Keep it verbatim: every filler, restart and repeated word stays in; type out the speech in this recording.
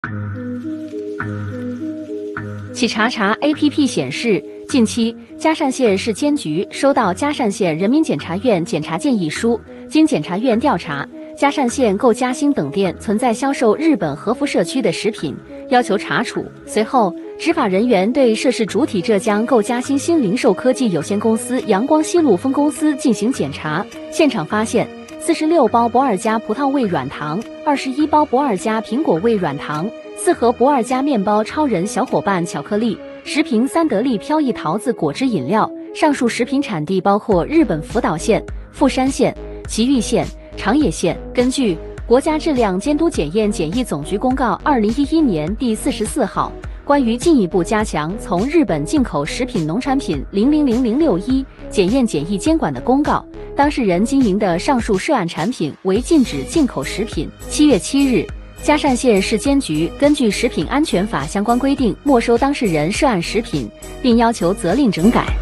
企查查 A P P 显示，近期嘉善县市监局收到嘉善县人民检察院检察建议书，经检察院调查，嘉善县购嘉兴等店存在销售日本核辐射区的食品，要求查处。随后，执法人员对涉事主体浙江购嘉兴新零售科技有限公司阳光西路分公司进行检查，现场发现四十六包不二家葡萄味软糖、二十一包不二家苹果味软糖、四盒不二家面包超人小伙伴巧克力、十瓶三得利飘逸桃子果汁饮料。上述食品产地包括日本福岛县、富山县、崎玉县、长野县。根据国家质量监督检验检疫总局公告二零一一年第四十四号关于进一步加强从日本进口食品农产品零零零零六一检验检疫监管的公告，当事人经营的上述涉案产品为禁止进口食品。七月七日，嘉善县市监局根据食品安全法相关规定，没收当事人涉案食品，并要求责令整改。